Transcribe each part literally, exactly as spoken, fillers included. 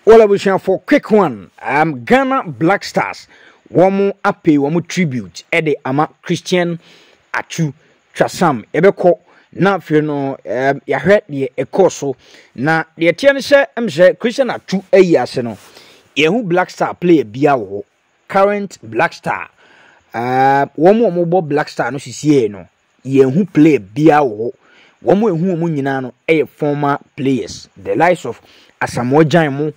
Well, I wish for quick one. Um, Ghana Black Stars. Womu ape womu tribute. Ede ama Christian Atsu Chasam. Ebeko na fe no um ya hwe de ekoso na de tie ne se emse Christian Atsu ayi ase no. Yehu Black Star player bia wo. Current Black Star. Uh womu womu bo Black Star no sisie no. Yehu player bia wo. Womu ehu womu nyina no eye former players. The likes of Asamoah Gyan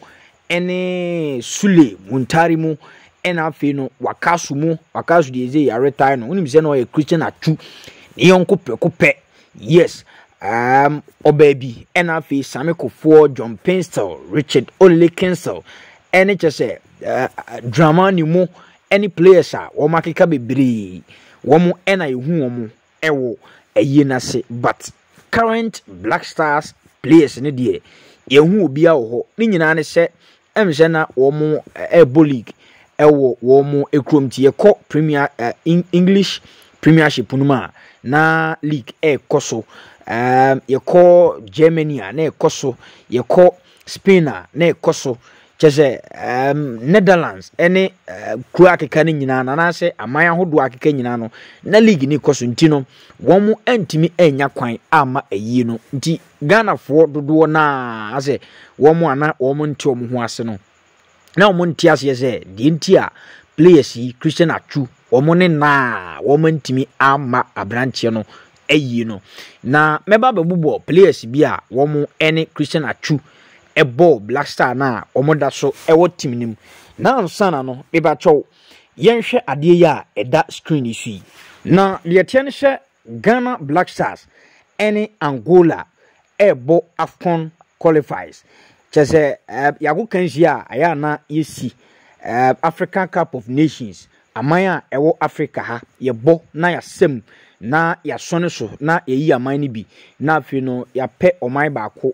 ene Sule Muntari mu ena afi no wakasu mu wakasu de eze ya retire no unim se no ye Christian Atsu ne yonko pekopɛ yes um obabi ena afi Sami Kofo John Pinstel Richard Ole Kinsel ene chese uh, drama ni mu any players a wo makeka bebre wo mu ena ehu wo mu ewo eyi na se but current Black Stars players ne de yehu obi a wo ni nyina ne se emse na wo mu ebo league ewo wo mu ekrom ti yekọ premier uh, English Premiership numa na league e koso um yekọ Germany na e koso yekọ Spain na e koso chese um Netherlands ene uh, kru akeka ne nyina na na se aman ahodo akeka nyina no na league ni koso ntino wo mu antimi enya kwan ama ayi no nti Ghana fo dodo na ase wo mu ana wo mu nti wo ho ase no na wo mu nti ase ye de nti a players yi Christian Atsu wo mu ne na wo mu ntimi ama abranche no ayi no na meba bebubo players bi a wo mu ene Christian Atsu ebo Black Star na omoda so ewo team nim na ansana no beba chow yenhwe ade ya eda screen isu na de tie ne hwe Ghana Black Stars any Angola ebo AFCON qualifies chese uh, yago kanjia aya na yesi uh, African Cup of Nations amaya ewo Africa ha yebo na yasem na yasone so na yeyi aman ni bi na afi no yape oman baako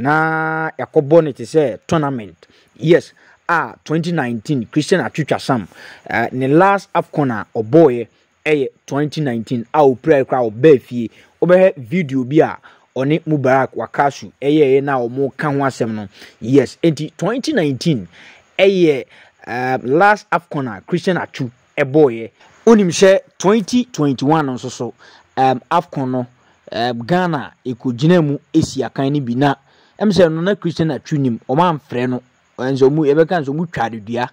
na yakobo ne te say tournament yes ah twenty nineteen Christian Atsu Chasam uh, ne last AFCON oboye eh twenty nineteen a o prayer crowd obefie obehe video bi a oni Mubarak wakasu eye na omo ka ho asem no yes enti twenty nineteen eye uh, last AFCON Christian Atsu eboye onim hye twenty twenty-one nso so um AFCON no um, Ghana ekogina mu esi akan ni bi na emse no na Christian Atsu nim o man frɛ no enzo mu ebeka nso mu twadedua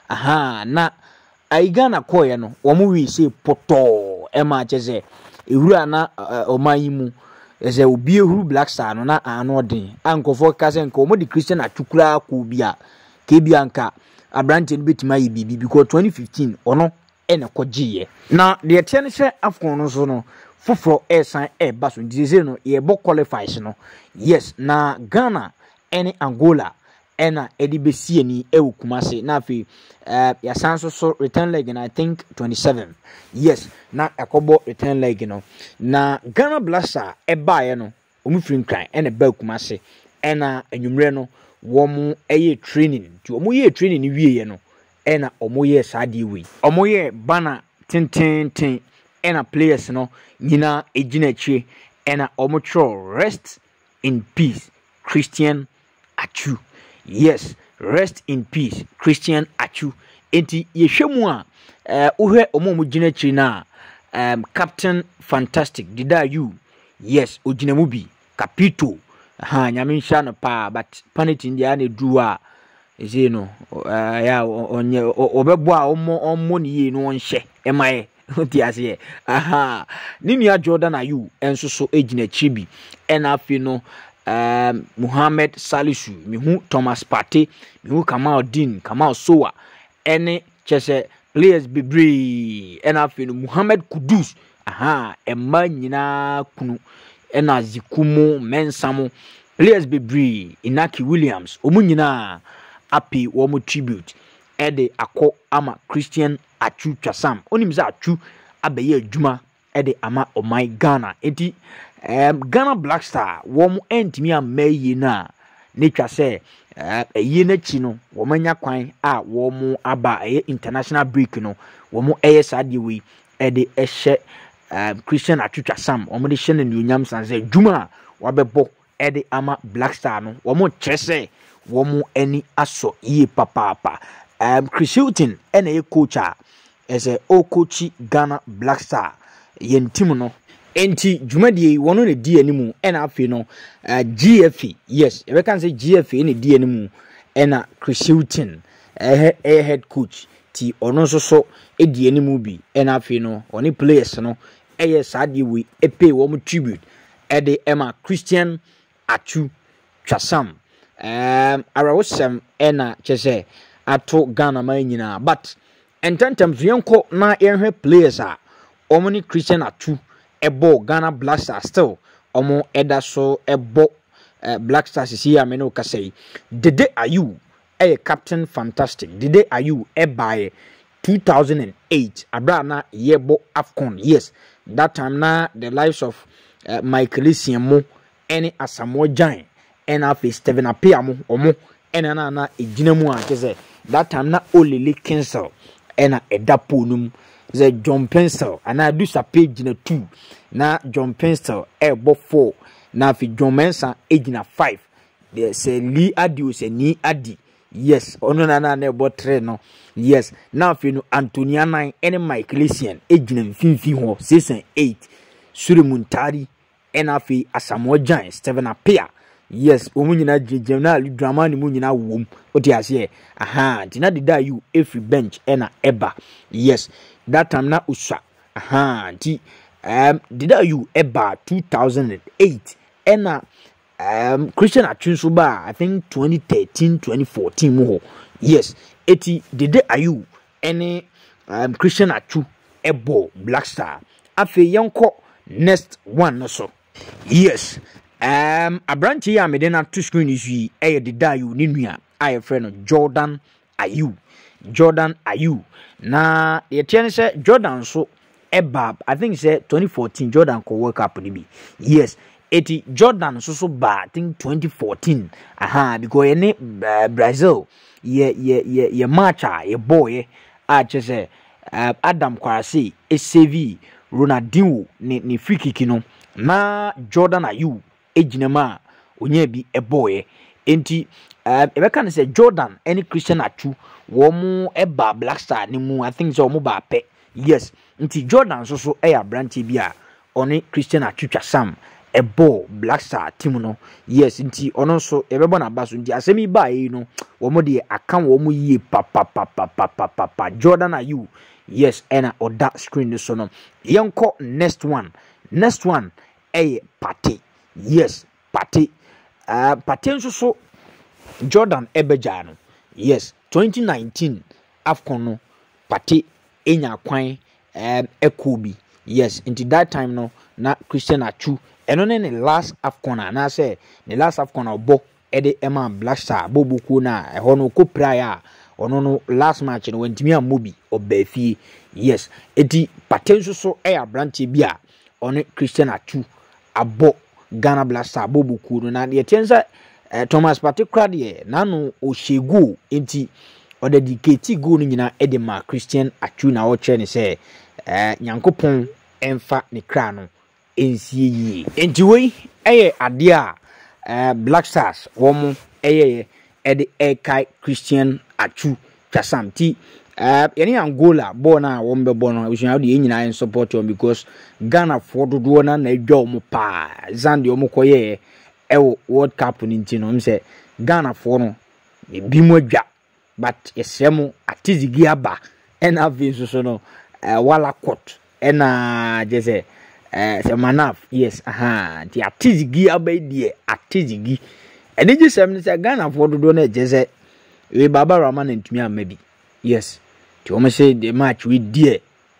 aha na ai Ghana koye no wo mu wi se poto e ma cheze ewura na uh, o man yi mu eze obi ehuru Black Star no na ano den ankofo kase nka o mo di Christian Atsu kura ko bia ke bia nka abrante no betima yi bibi because twenty fifteen ono ene kogiye na de tie ne hye AFCON no so no foforo esan e baso ndize no ye bo qualifies no yes na Ghana ene Angola ena edi besie ni ewu kumase na afi uh, ya sanso so return leg and I think twenty-seven yes na akobo return leg no na Ghana Black Star e baaye no omu free kran ena ba kumase ena enwumre no wo mu eye training ti omu ye training ni wieye no ena omu ye sade wi omu ye bana tintintin ena players no nyina ejina chi ena omu tro rest in peace Christian Atsu yes rest in peace Christian Atsu enti yehwemu a eh uhwe omo mu gina chi na um Captain Fantastic Dede ayew yes ogina mu bi capito ha nyame nsha no pa but panity ndia na du a eze no uh, ya onye obebo a omo omo ne yi no nhye emaye ti ase aha ninu Jordan ayew enso so egina chi bi ena afi no um Muhammad Salisu mihu Thomas Partey mihu Kamal Din Kamal Sowa ene chese players bebre ena afi no Muhammad Kudus aha emma nyina kunu ena zikumu mensamu players bebre Inaki Williams omu nyina api wo mu tribute ede akọ ama Christian Atsu Chasam onimza Atsu abeye adwuma ede ama omai Ghana enti um Ghana Black Star wo mu entimi amayi na ne twa se eyi na chi no wo manya kwan a wo mu aba eye international break no wo mu eye sade we ede ehye um Christian Atsu Chasam wo mu de hye ne nyam sanse dwuma wa bebo ede ama Black Star no wo mu kyerese womu eni aso ye papa um Christian ena ye coach a ese o coachi Ghana Black Star yen team no enti dwumadie wono ne di animu ena afi no uh, G F A yes e can say G F A ne di animu ena Christian eh uh, head coach ti ono so so e di animu bi ena afi no oni players no eye sade we e pay wo mu tribute e de ema Christian Atsu Twasam um arawosem ena chese ato Ghana man nyina but entantam yenko na yenhwe players a omoni Christian Atsu ebo Ghana Black Stars still omo eda so ebo uh, Black Stars isi ya meno kasei Dede Ayew a captain fantastic Dede Ayew e by two thousand eight abra na yebo AFCON yes that time na the lives of uh, Michael Siamo any Asamoah Gyan and afi Stephen Apiamo omo ena na na ejinamu a kese that time na Olele Kinsel ena edapo num ze John Pencil and I do sa page na two na John Pencil ebo four na fi John Mensa age na five there say Lee Adi o say ni Adi yes ono na na ebo three no yes na fi no Antonia nine ene Michael Sian age na mfimfi ho six and eight Surimuntari ena fi Asamoah Gyan Stephen Apia yes omu nyina jejem na ali drama ni mu nyina wom oti ase aha ntina Dede Ayew every bench ena eba yes that time na usha aha nti um Dede Ayew eba two thousand eight ena um Christian Atsu so ba I think twenty thirteen twenty fourteen mo yes eti Dede Ayew ene um Christian Atsu ebo Black Star afi yenko next one no so yes um abranchi ya me na to screen is yi e Dede Ayew ni nua aye friend Jordan Ayew Jordan Ayew na ye tiene se Jordan so eba I think say twenty fourteen Jordan ko World Cup ni bi yes eti Jordan so so ba I think twenty fourteen aha because ye ne uh, Brazil ye ye ye ye match a ye boy a chese uh, Adam Kwasi e save Ronaldinho ni ni free kick no na Jordan Ayew ejinema onye bi eboye enti uh, ebe kan say Jordan any Christian Atsu wo mu eba Black Star ni mu I think so mu ba pe yes enti Jordan so so e ya branch bi a oni Christian Atsu Twasam ebo Black Star team no yes enti ono so ebebo na baso enti asemi ba yi no wo mu de aka wo mu yie pa pa pa pa pa pa pa Jordan Ayew yes ena oda screen so no yenko next one next one eh Partey yes Partey uh Partey so so Jordan ebejano yes twenty nineteen AFCON no Partey enya kwan um ekobi yes into that time no na Christian Atsu eno ne last AFCON na say the last AFCON obo e de ema Black Star bobuku na e ho no ko prayer ono no last match no wantimi amobi obafie yes eti Partey so so e abranche bi a ono Christian Atsu abo Ghana Black Star bobuku no na de tienza uh, Thomas Partey krade na no oshegu enti o dedicate go no nyina e de ma Christian Atsu na wo che ne se eh nyankopon emfa ne kra no ensie yi enti wei eye ade a uh, Black Stars wo mo eye e de e kai Christian Atsu Twasam ti uh, yani Angola bo na wo mbe bo no usunya de nyina en support on because Ghana for dodo na na edwa mo pa zande o mo koye e World Cup ni nti no mse Ghana for no e bi mo adwa but esemu atizigi aba ena vinso so no uh, wala court ena jese eh uh, manaf yes aha ti atizigi aba die atizigi ene jesem ne se Ghana for dodo na jese we baba rama na ntumi amabi yes ti o me say the match we die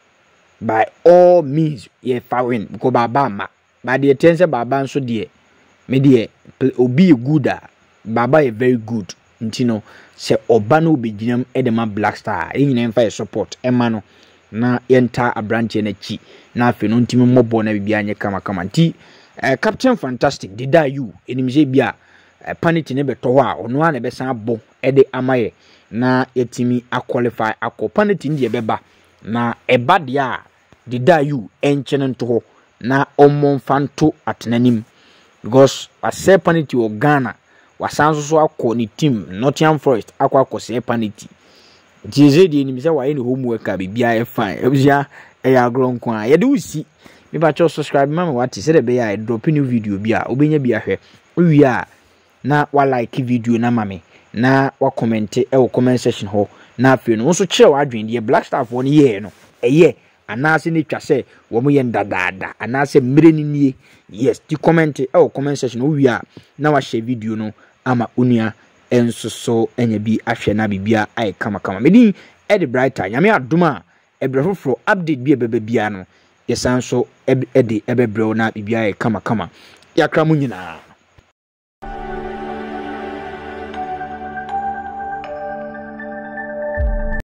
by all means ye fa win because baba ma but the tense baba nso die me die obi good a baba is very good ntino se oba no obeginam edema Black Star e nyina mfa support ema no na yenta abranche na chi na afi no ntimi mobo na bibia anye kama kama nti uh, Captain Fantastic Dede Ayew enimje bia uh, panity ne beto ho a ono a na be san abo ede amaye na yetimi a qualify akọ panity ndi ebeba na eba dia Dede Ayew enchene nto ho na omon fanto atenanim because a panity o Ghana wasan so akọ ni team Nottingham Forest akọ akọ se penalty Jeze di ni se wa any homework a bibia e fine ebia e ya agro nko a ye de usi me ba cho subscribe mama wati se de be ya drop new video bi a obenya bi ahwe owi a na wa like video na mame na wa comment e wo comment section ho na afi no so kire wa adwen de Black Star for no ye no eye anase ne twa se wo mo ye ndadaada anase mire ni nie yes ti comment e wo comment section owi a na wa share video no ama onua enso so enya bi ahwe na bibia ai kama kama medin edi brighter nyame adoma ebrefofro update bi ebebe bia no yesan so edi ebebrɛ na bibia ai kama kama yakra mu nyina